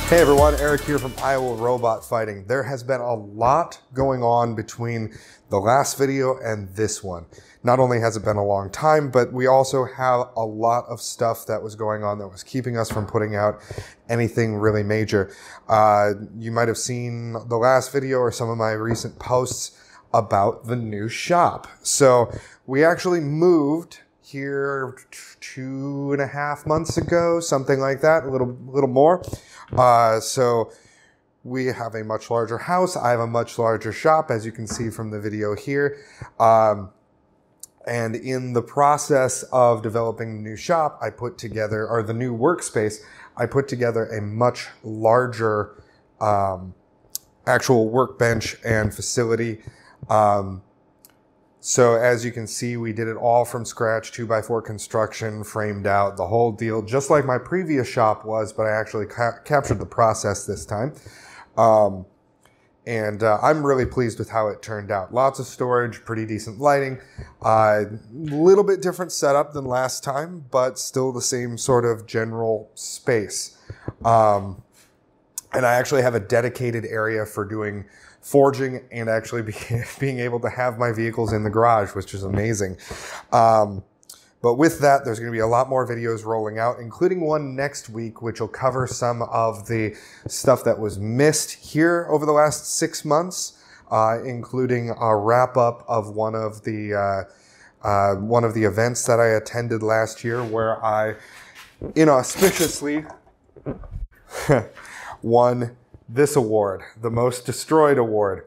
Hey everyone, Eric here from Iowa Robot Fighting. There has been a lot going on between the last video and this one. Not only has it been a long time, but we also have a lot of stuff that was going on that was keeping us from putting out anything really major. You might have seen the last video or some of my recent posts about the new shop. So we actually moved here 2.5 months ago, something like that, a little more. So we have a much larger house. I have a much larger shop, as you can see from the video here. And in the process of developing the new shop, I put together, or the new workspace, I put together a much larger actual workbench and facility. So as you can see, we did it all from scratch, 2x4 construction, framed out, the whole deal, just like my previous shop was, but I actually captured the process this time. I'm really pleased with how it turned out. Lots of storage, pretty decent lighting, little bit different setup than last time, but still the same sort of general space. And I actually have a dedicated area for doing forging and actually being able to have my vehicles in the garage, which is amazing. But with that, there's going to be a lot more videos rolling out, including one next week, which will cover some of the stuff that was missed here over the last 6 months, including a wrap up of one of the events that I attended last year, where I inauspiciously won this award, the Most Destroyed Award.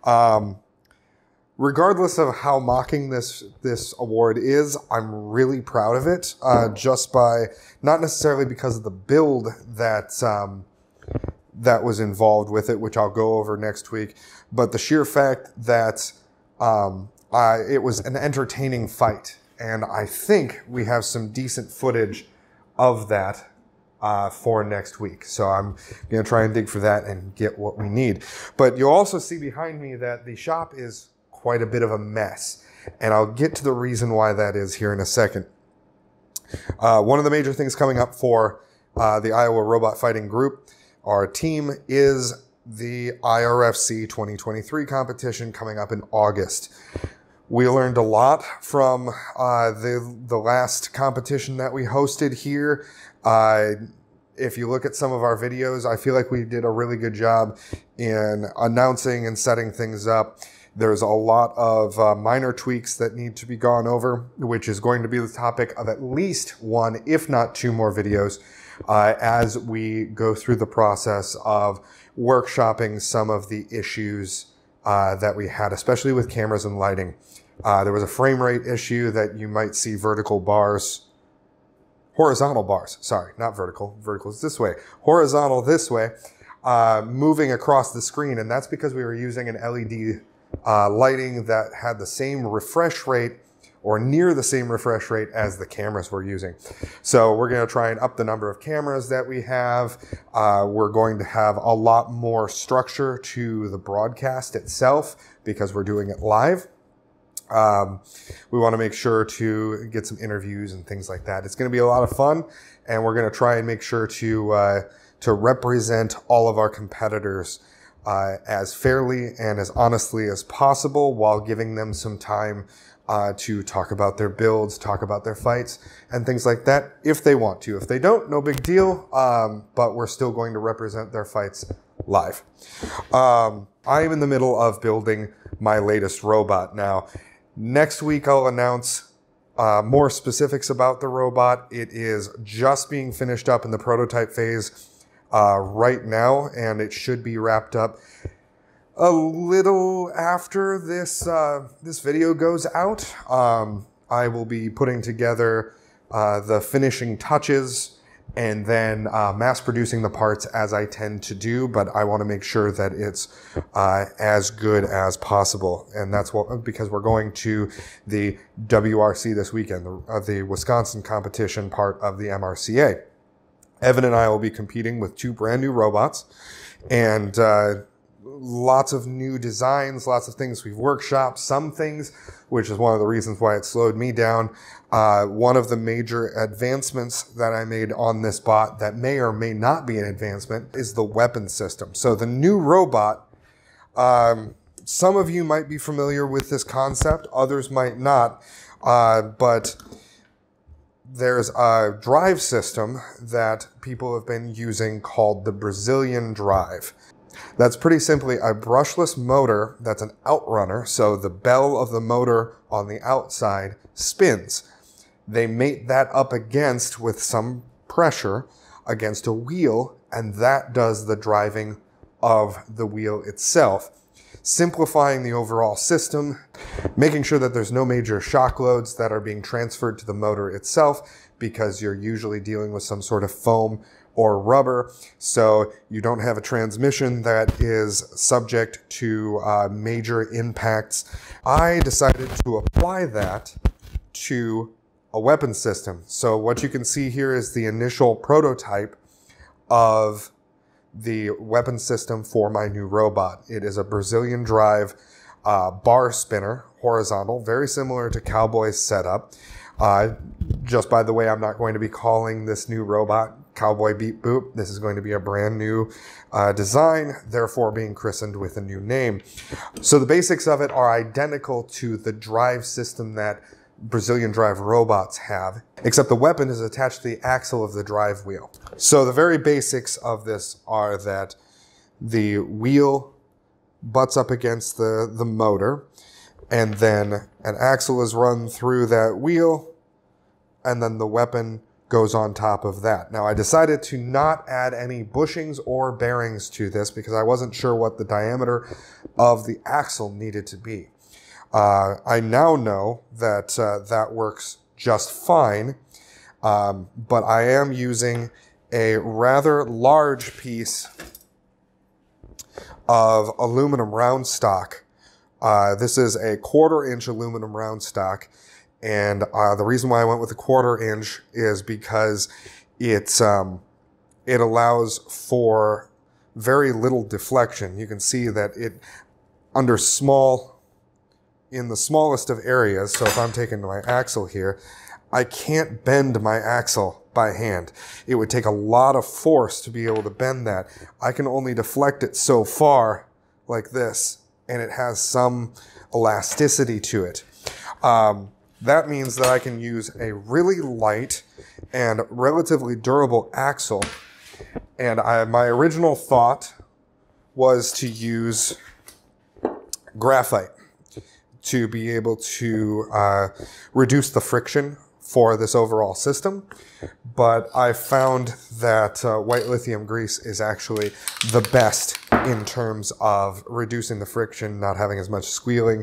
Regardless of how mocking this award is, I'm really proud of it, just by, not necessarily because of the build that was involved with it, which I'll go over next week, but the sheer fact that it was an entertaining fight. And I think we have some decent footage of that for next week. So I'm going to try and dig for that and get what we need. But you'll also see behind me that the shop is quite a bit of a mess. And I'll get to the reason why that is here in a second. One of the major things coming up for the Iowa Robot Fighting Group, our team, is the IRFC 2023 competition coming up in August. We learned a lot from the last competition that we hosted here. If you look at some of our videos, I feel like we did a really good job in announcing and setting things up. There's a lot of minor tweaks that need to be gone over, which is going to be the topic of at least one, if not two more videos, as we go through the process of workshopping some of the issues that we had, especially with cameras and lighting. There was a frame rate issue that you might see horizontal bars, sorry, not vertical. Vertical is this way. Horizontal this way, moving across the screen. And that's because we were using an LED lighting that had the same refresh rate, or near the same refresh rate, as the cameras we're using. So we're going to try and up the number of cameras that we have. We're going to have a lot more structure to the broadcast itself because we're doing it live. We want to make sure to get some interviews and things like that. It's going to be a lot of fun, and we're going to try and make sure to represent all of our competitors as fairly and as honestly as possible, while giving them some time to talk about their builds, talk about their fights, and things like that, if they want to. If they don't, no big deal, but we're still going to represent their fights live. I am in the middle of building my latest robot now. Next week, I'll announce more specifics about the robot. It is just being finished up in the prototype phase right now, and it should be wrapped up a little after this video goes out. I will be putting together the finishing touches and then mass producing the parts, as I tend to do, but I want to make sure that it's as good as possible. And that's because we're going to the WRC this weekend, the Wisconsin competition part of the MRCA. Evan and I will be competing with 2 brand new robots, and lots of new designs, lots of things we've workshopped, some things, which is one of the reasons why it slowed me down. One of the major advancements that I made on this bot that may or may not be an advancement is the weapon system. So the new robot, some of you might be familiar with this concept, others might not, but there's a drive system that people have been using called the Brazilian drive. That's pretty simply a brushless motor that's an outrunner, so the bell of the motor on the outside spins. They mate that up against, with some pressure, against a wheel, and that does the driving of the wheel itself, simplifying the overall system, making sure that there's no major shock loads that are being transferred to the motor itself, because you're usually dealing with some sort of foam or rubber, so you don't have a transmission that is subject to major impacts. I decided to apply that to a weapon system. So what you can see here is the initial prototype of the weapon system for my new robot. It is a Brazilian drive bar spinner, horizontal, very similar to Cowboy's setup. Just by the way, I'm not going to be calling this new robot Cowboy Beep Boop. This is going to be a brand new design, therefore being christened with a new name. So the basics of it are identical to the drive system that Brazilian drive robots have, except the weapon is attached to the axle of the drive wheel. So the very basics of this are that the wheel butts up against the motor, and then an axle is run through that wheel, and then the weapon goes on top of that. Now, I decided to not add any bushings or bearings to this because I wasn't sure what the diameter of the axle needed to be. I now know that that works just fine, but I am using a rather large piece of aluminum round stock. This is a 1/4-inch aluminum round stock, and the reason why I went with a 1/4-inch is because it allows for very little deflection. You can see that it in the smallest of areas, so if I'm taking my axle here, I can't bend my axle by hand. It would take a lot of force to be able to bend that. I can only deflect it so far, like this, and it has some elasticity to it. That means that I can use a really light and relatively durable axle, and my original thought was to use graphite to be able to reduce the friction for this overall system. But I found that white lithium grease is actually the best in terms of reducing the friction, not having as much squealing,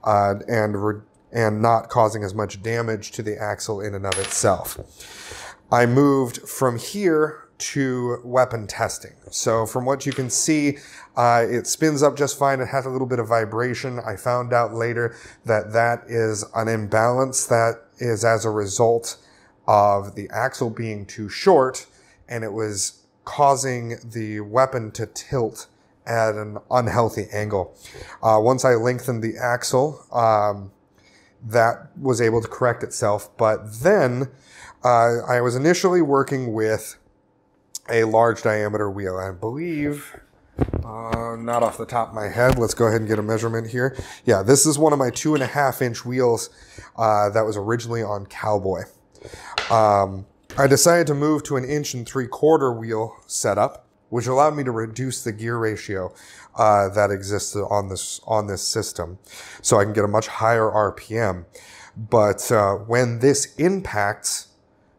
and not causing as much damage to the axle in and of itself. I moved from here to weapon testing. So from what you can see, it spins up just fine. It has a little bit of vibration. I found out later that that is an imbalance that is as a result of the axle being too short, and it was causing the weapon to tilt at an unhealthy angle. Once I lengthened the axle, that was able to correct itself. But then I was initially working with a large diameter wheel. I believe, not off the top of my head, let's go ahead and get a measurement here. Yeah, this is one of my 2.5-inch wheels that was originally on Cowboy. I decided to move to an 1 3/4 wheel setup, which allowed me to reduce the gear ratio that exists on this system, so I can get a much higher RPM. But when this impacts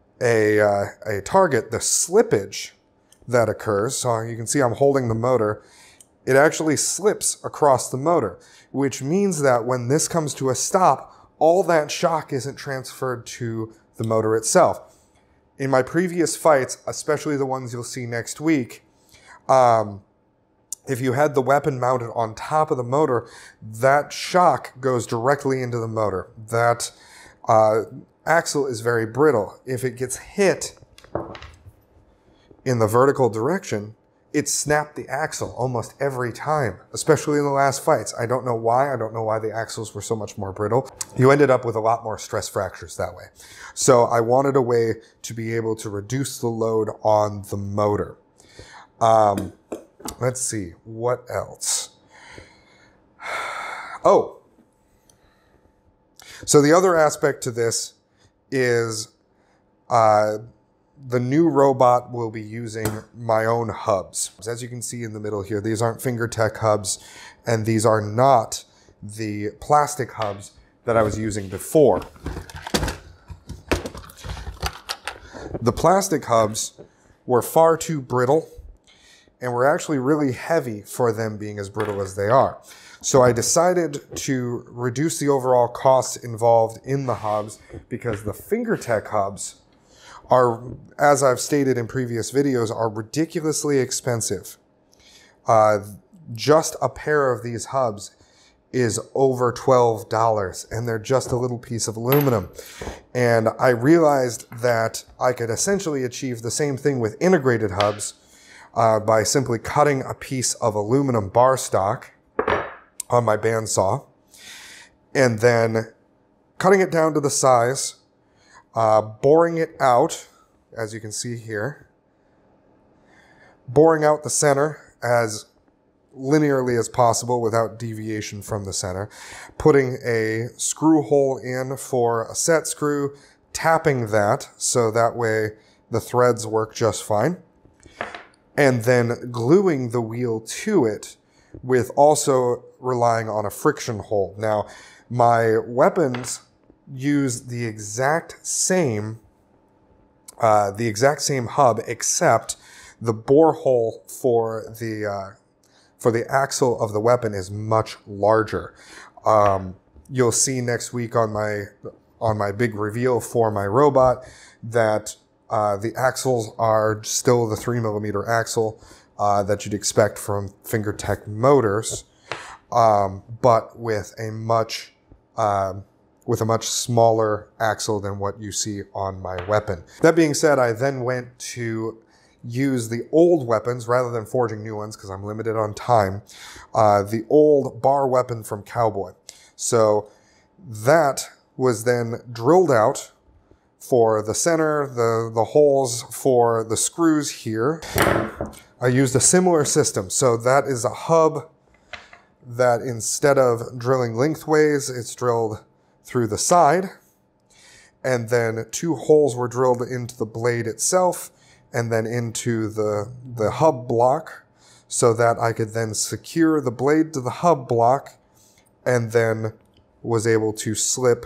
a target, the slippage that occurs, so you can see I'm holding the motor, it actually slips across the motor, which means that when this comes to a stop, all that shock isn't transferred to the motor itself. In my previous fights, especially the ones you'll see next week, if you had the weapon mounted on top of the motor, that shock goes directly into the motor. That axle is very brittle. If it gets hit in the vertical direction, it snapped the axle almost every time, especially in the last fights. I don't know why. I don't know why the axles were so much more brittle. You ended up with a lot more stress fractures that way. So I wanted a way to be able to reduce the load on the motor. Let's see, what else? Oh, so the other aspect to this is the new robot will be using my own hubs. As you can see in the middle here, these aren't FingerTech hubs, and these are not the plastic hubs that I was using before. The plastic hubs were far too brittle and were actually really heavy for them being as brittle as they are. So I decided to reduce the overall costs involved in the hubs, because the FingerTech hubs are, as I've stated in previous videos, are ridiculously expensive. Just a pair of these hubs is over $12, and they're just a little piece of aluminum. And I realized that I could essentially achieve the same thing with integrated hubs by simply cutting a piece of aluminum bar stock on my bandsaw, and then cutting it down to the size, boring it out, as you can see here, boring out the center as linearly as possible without deviation from the center, putting a screw hole in for a set screw, tapping that so that way the threads work just fine, and then gluing the wheel to it with also relying on a friction hole. Now, my weapons use the exact same hub, except the bore hole for the axle of the weapon is much larger. You'll see next week on my big reveal for my robot that the axles are still the 3mm axle that you'd expect from FingerTech motors, but with a much smaller axle than what you see on my weapon. That being said, I then went to use the old weapons rather than forging new ones because I'm limited on time. The old bar weapon from Cowboy. So that was then drilled out for the center, the holes for the screws here. I used a similar system. So that is a hub that instead of drilling lengthways, it's drilled through the side. And then 2 holes were drilled into the blade itself and then into the hub block so that I could then secure the blade to the hub block and then was able to slip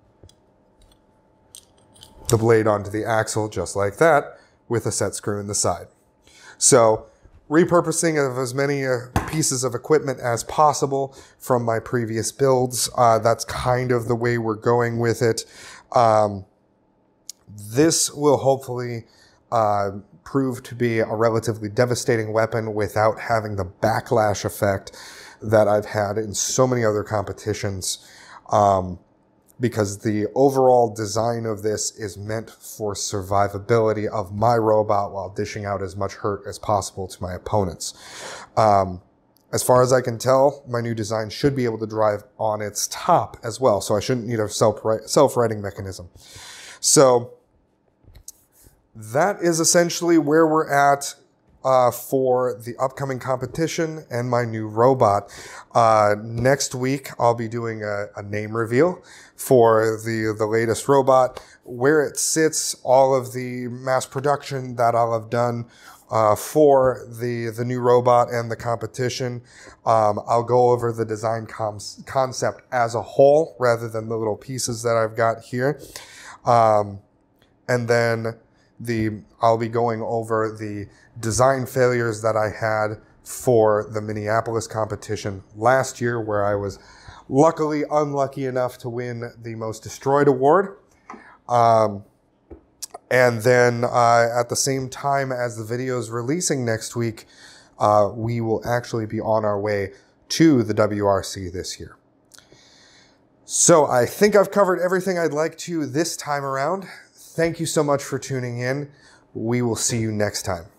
the blade onto the axle just like that with a set screw in the side. So repurposing of as many pieces of equipment as possible from my previous builds. That's kind of the way we're going with it. This will hopefully prove to be a relatively devastating weapon without having the backlash effect that I've had in so many other competitions. Because the overall design of this is meant for survivability of my robot while dishing out as much hurt as possible to my opponents. As far as I can tell, my new design should be able to drive on its top as well, so I shouldn't need a self-righting mechanism. So that is essentially where we're at for the upcoming competition and my new robot. Next week, I'll be doing a name reveal for the latest robot, where it sits, all of the mass production that I'll have done for the new robot and the competition. I'll go over the design concept as a whole rather than the little pieces that I've got here. And then I'll be going over the design failures that I had for the Minneapolis competition last year, where I was luckily unlucky enough to win the Most Destroyed award. And then at the same time as the video is releasing next week, we will actually be on our way to the WRC this year. So I think I've covered everything I'd like to this time around. Thank you so much for tuning in. We will see you next time.